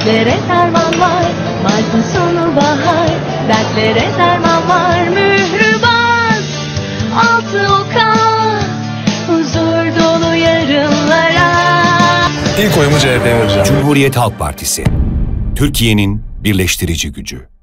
Dertlere derman var, Mart'ın sonu bahar. Dertlere derman var, mührü bas. Altı oka, huzur dolu yarınlara. İlk oyumu CHP'ye vereceğim. Cumhuriyet Halk Partisi. Türkiye'nin birleştirici gücü.